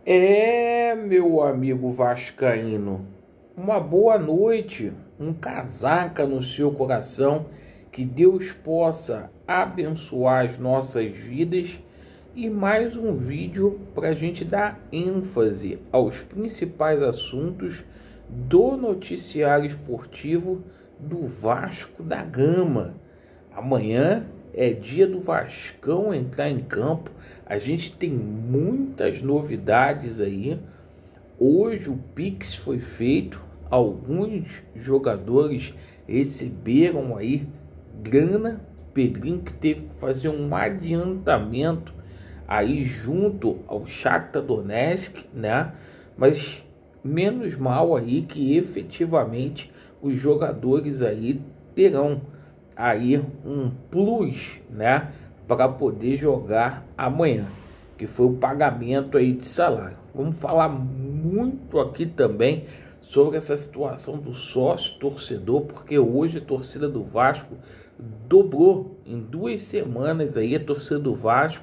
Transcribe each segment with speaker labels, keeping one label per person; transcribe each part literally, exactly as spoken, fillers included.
Speaker 1: É, meu amigo vascaíno, uma boa noite, um casaca no seu coração, que Deus possa abençoar as nossas vidas e mais um vídeo para a gente dar ênfase aos principais assuntos do noticiário esportivo do Vasco da Gama. Amanhã é dia do Vascão entrar em campo. A gente tem muitas novidades aí. Hoje o Pix foi feito. Alguns jogadores receberam aí grana. Pedrinho que teve que fazer um adiantamento aí junto ao Shakhtar Donetsk, né? Mas menos mal aí que efetivamente os jogadores aí terão aí um plus, né, para poder jogar amanhã, que foi o pagamento aí de salário. Vamos falar muito aqui também sobre essa situação do sócio torcedor, porque hoje a torcida do Vasco dobrou em duas semanas aí, a torcida do Vasco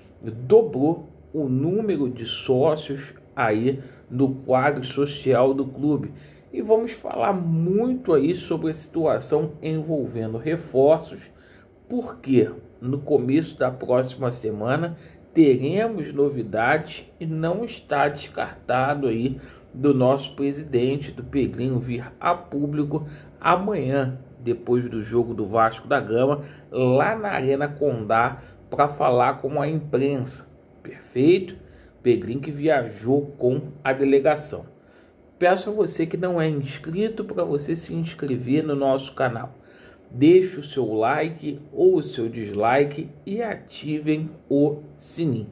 Speaker 1: dobrou o número de sócios aí no quadro social do clube. E vamos falar muito aí sobre a situação envolvendo reforços, porque no começo da próxima semana teremos novidades e não está descartado aí do nosso presidente, do Pedrinho, vir a público amanhã, depois do jogo do Vasco da Gama, lá na Arena Condá, para falar com a imprensa. Perfeito? Pedrinho que viajou com a delegação. Peço a você que não é inscrito para você se inscrever no nosso canal. Deixe o seu like ou o seu dislike e ativem o sininho.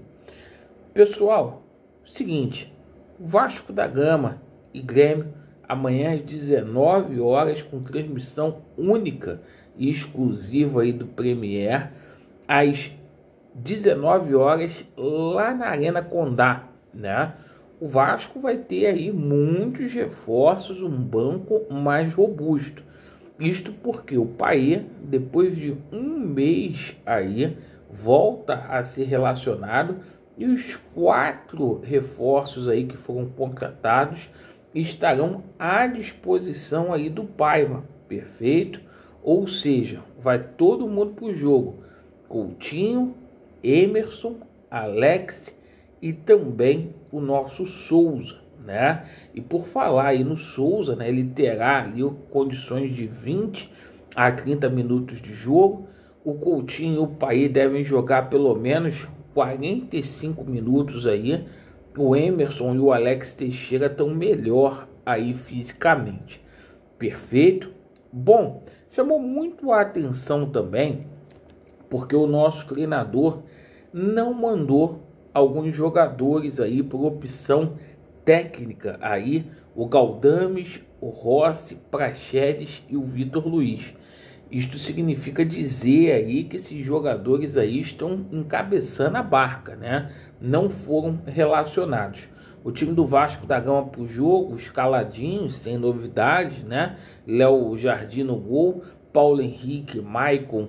Speaker 1: Pessoal, seguinte, Vasco da Gama e Grêmio amanhã às dezenove horas com transmissão única e exclusiva aí do Premier, às dezenove horas lá na Arena Condá, né? O Vasco vai ter aí muitos reforços, um banco mais robusto. Isto porque o Paê, depois de um mês aí, volta a ser relacionado e os quatro reforços aí que foram contratados estarão à disposição aí do Paiva. Perfeito? Ou seja, vai todo mundo para o jogo. Coutinho, Emerson, Alex e também o nosso Souza, né? E por falar aí no Souza, né, ele terá ali condições de vinte a trinta minutos de jogo. O Coutinho e o Paê devem jogar pelo menos quarenta e cinco minutos aí. O Emerson e o Alex Teixeira estão melhor aí fisicamente. Perfeito? Bom, chamou muito a atenção também porque o nosso treinador não mandou alguns jogadores aí por opção técnica aí, o Galdames, o Rossi, Praxedes e o Vitor Luiz. Isto significa dizer aí que esses jogadores aí estão encabeçando a barca, né? Não foram relacionados. O time do Vasco da Gama para o jogo, escaladinho, sem novidades, né? Léo Jardim no gol, Paulo Henrique, Maicon,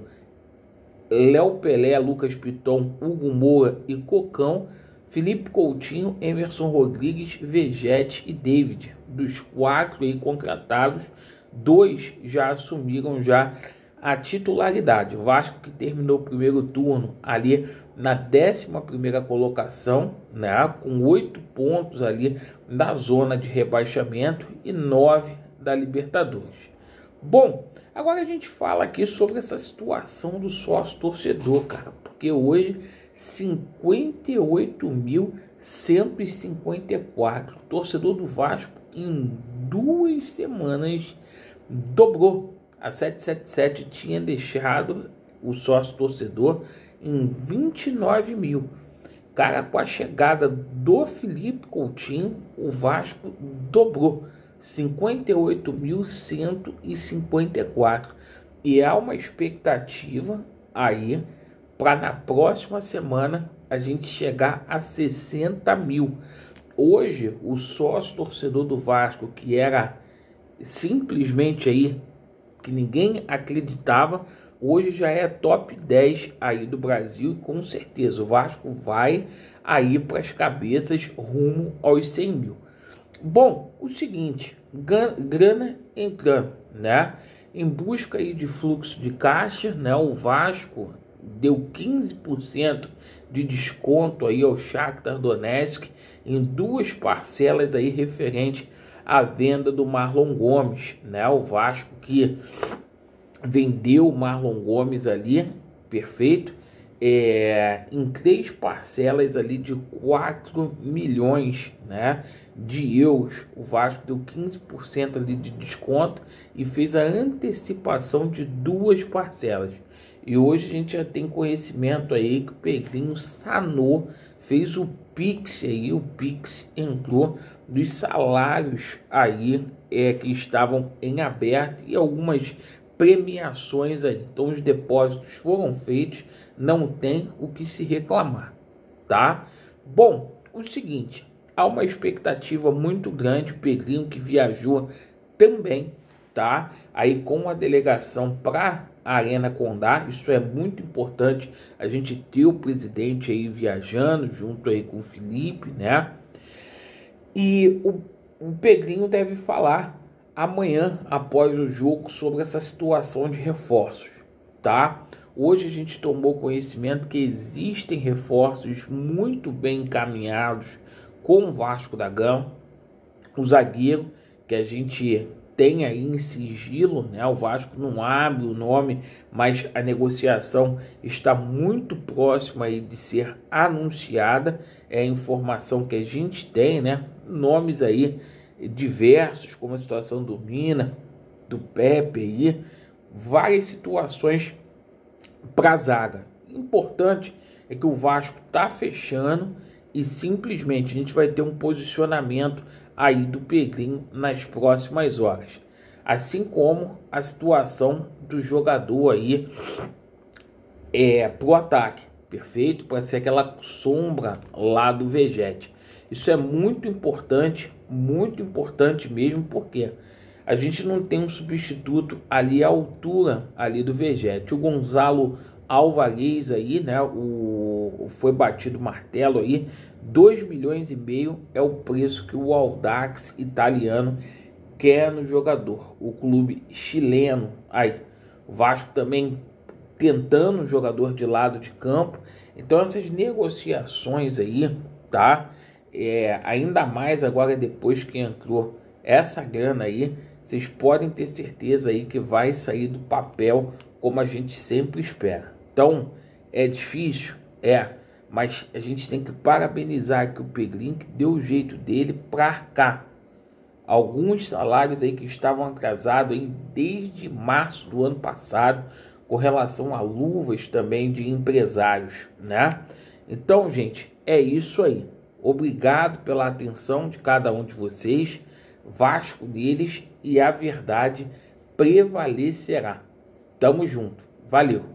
Speaker 1: Léo Pelé, Lucas Piton, Hugo Moura e Cocão, Felipe Coutinho, Emerson Rodrigues, Vegete e David. Dos quatro aí contratados, dois já assumiram já a titularidade. O Vasco que terminou o primeiro turno ali na décima primeira colocação, né, com oito pontos ali da zona de rebaixamento e nove da Libertadores. Bom, agora a gente fala aqui sobre essa situação do sócio torcedor, cara, porque hoje cinquenta e oito mil cento e cinquenta e quatro torcedor do Vasco em duas semanas dobrou. A sete sete sete tinha deixado o sócio torcedor em vinte e nove mil. Cara, com a chegada do Felipe Coutinho, o Vasco dobrou. cinquenta e oito mil cento e cinquenta e quatro. E há uma expectativa aí para na próxima semana a gente chegar a sessenta mil. Hoje, o sócio torcedor do Vasco, que era simplesmente aí, que ninguém acreditava, hoje já é top dez aí do Brasil. E com certeza o Vasco vai aí para as cabeças rumo aos cem mil. Bom, o seguinte, grana entrando, né? Em busca aí de fluxo de caixa, né? O Vasco deu quinze por cento de desconto aí ao Shakhtar Donetsk em duas parcelas aí referente à venda do Marlon Gomes, né? O Vasco que vendeu o Marlon Gomes ali, perfeito, é, em três parcelas ali de quatro milhões, né, de euros. O Vasco deu quinze por cento ali de desconto e fez a antecipação de duas parcelas. E hoje a gente já tem conhecimento aí que o Pedrinho sanou, fez o Pix aí, o Pix entrou dos salários aí é, que estavam em aberto e algumas premiações aí. Então os depósitos foram feitos, não tem o que se reclamar, tá? Bom, o seguinte, há uma expectativa muito grande, o Pedrinho que viajou também, tá? Aí com a delegação para a Arena Condá, isso é muito importante, a gente ter o presidente aí viajando junto aí com o Felipe, né? E o, o Pedrinho deve falar amanhã, após o jogo, sobre essa situação de reforços, tá? Hoje a gente tomou conhecimento que existem reforços muito bem encaminhados com o Vasco da Gama, o zagueiro que a gente tem aí em sigilo, né? O Vasco não abre o nome, mas a negociação está muito próxima aí de ser anunciada, é a informação que a gente tem, né? Nomes aí diversos, como a situação do Mina, do Pepe aí, várias situações para a zaga. Importante é que o Vasco está fechando e simplesmente a gente vai ter um posicionamento aí do Pedrinho nas próximas horas. Assim como a situação do jogador aí é, pro ataque, perfeito? Para ser aquela sombra lá do Vegete. Isso é muito importante, muito importante mesmo, porque a gente não tem um substituto ali à altura ali do Vegete. O Gonzalo Alvarez aí, né, o, foi batido martelo aí, dois milhões e meio é o preço que o Audax italiano quer no jogador, o clube chileno. Aí, o Vasco também tentando um jogador de lado de campo. Então essas negociações aí, tá? É, ainda mais agora depois que entrou essa grana aí, vocês podem ter certeza aí que vai sair do papel como a gente sempre espera. Então, é difícil? É, mas a gente tem que parabenizar aqui o Pedrinho, que deu o jeito dele para arcar alguns salários aí que estavam atrasados aí desde março do ano passado, com relação a luvas também de empresários, né? Então, gente, é isso aí. Obrigado pela atenção de cada um de vocês. Vasco deles e a verdade prevalecerá. Tamo junto. Valeu.